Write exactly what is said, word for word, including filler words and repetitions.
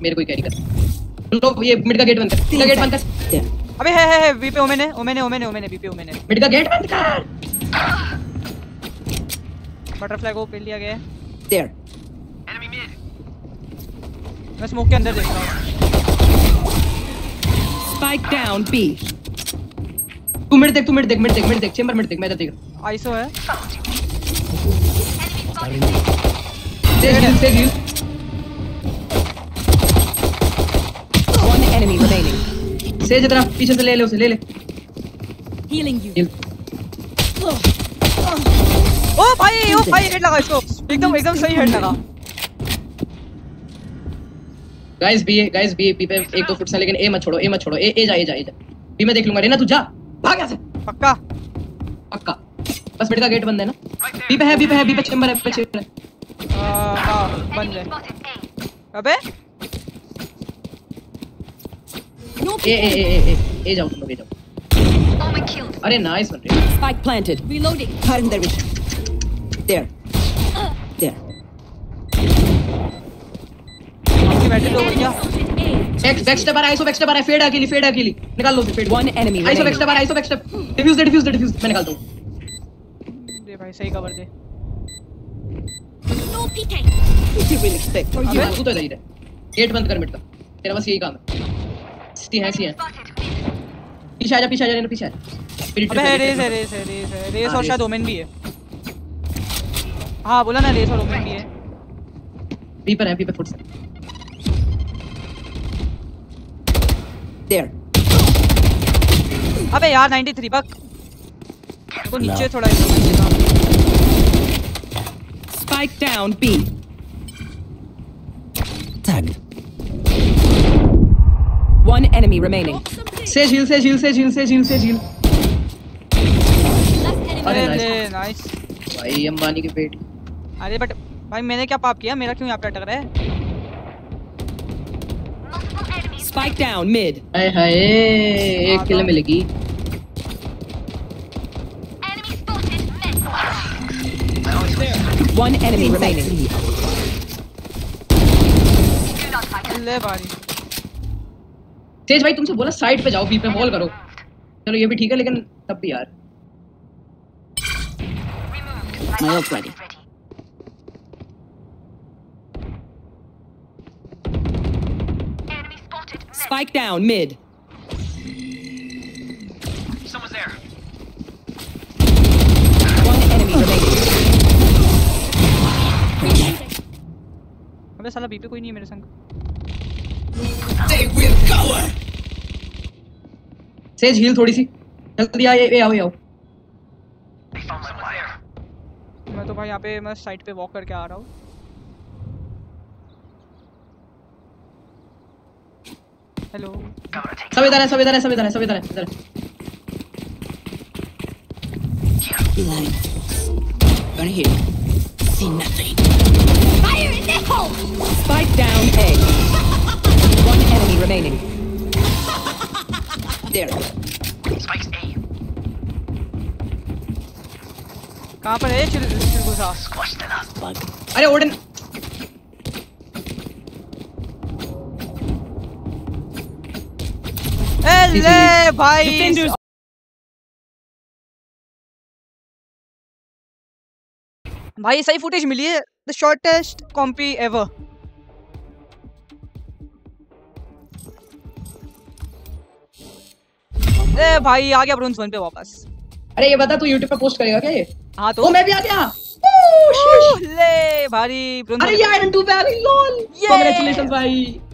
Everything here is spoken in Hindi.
मेरे को ही कैरी कर। लो ये मिड का गेट बंद कर, मिड का गेट बंद कर। अबे है है है वी पे ओमेन है, ओमेन है, ओमेन है, ओमेन है, वी पे ओमेन है। मिड का गेट बंद कर। बटरफ्लाई को पेल लिया गया है। There enemy mid. मैं स्मोक के अंदर देख रहा हूं। Spike down B. तू मिड देख, तू मिड देख, मिड देख, मिड देख, चेंबर मिड देख, मैं इधर देख रहा हूं। आईसो है। देख हिल, देख hill. One enemy remaining. Sage इधर पीछे से ले ले उसे, ले ले। Healing you. ओ भाई, ओ भाई हेड लगा इसको। एकदम एकदम सही हेड लगा। Guys B guys B B पे एक दो फुट से, लेकिन ए मत छोड़ो, ए मत छोड़ो। ए ए जा ए जा ए जा। बी में देख लूंगा। रेना तू जा, भाग यहां से। पक्का पक्का। बस मिड का गेट बंद है ना। बी पे है, बी पे है, बी पे चेंबर है, पे चेंबर है। हां बंद है। अबे ए ए ए ए ए जाओ तुम लोग, ए जाओ। अरे नाइस वन रे। Spike planted. Reloading. Cutting their vision. There. There. आपके बैठे लोग क्या? बैक बैक स्टेप आ रहा है, आइसो बैक स्टेप आ रहा है। फेड अकेली, फेड अकेली। निकाल लो उसे, Fade. One enemy Iso back remaining. Step आ रहा है, आइसो बैक स्टेप। डिफ्यूज दे, डिफ्यूज दे, डिफ्यूज मैं निकालता हूं। दे भाई सही कवर दे। No peeking. What do you really expect? Or you? अबे तू तो इधर ही रह। गेट बंद कर मिड का, तेरा बस यही काम है। सी है, सी है। पीछे आ जा, पीछे आ जा, रेना पीछे आ जा। अबे है रेस है, रेस है, रेस है, रेस और शायद ओमेन भी है। हाँ बोला ना, रेस और ओमेन भी है। बी पर है, बी पे फुट से। There. अबे यार तिरानवे बक। तो नीचे थोड़ा इधर। Spike down B. Tag. One enemy remaining. Sage hill, Sage hill, Sage hill, Sage hill, Sage hill. अरे नाइस। ले नाइस भाई अंबानी की बेटी। अरे बट भाई मैंने क्या पाप किया? मेरा क्यों यहाँ पे अटक रहा है? Spike down mid. हाय हाय, एक किल मिलेगी। One enemy remaining. ले बारी। सेज भाई तुमसे बोला साइड पे जाओ, बी पे वॉल करो। चलो ये भी ठीक है, लेकिन तब भी यार। My ult ready. Spike down mid. Someone's there. One enemy remaining. अबे साला बी पे कोई नहीं है मेरे संग। They will cover. Sage heal थोड़ी सी। जल्दी आ, ये आओ, ये आओ। मैं तो भाई यहाँ पे मैं साइड पे वॉक करके आ रहा हूँ। हेलो। सब इधर है, सब इधर है, सब इधर है, सब इधर है, इधर है। Blind. Gonna hear. See nothing. Fire in the hole. Spike down A. One enemy remaining. There. Spike's A. कहाँ पर है चिल चिलगुसा? Squash the last Bug. अरे ओडन। ए ले भाई। Defenders. भाई सही फुटेज मिली है। The shortest compy ever. ए भाई आ गया ब्रोंज वन पे वापस। अरे ये बता तू यूट्यूब पे पोस्ट करेगा क्या ये? हाँ तो ओ मैं भी आ गया। ले भारी ब्रोंज। अरे ये आयरन टू पे आ गई, लॉल। कांग्रेचुलेशंस भाई।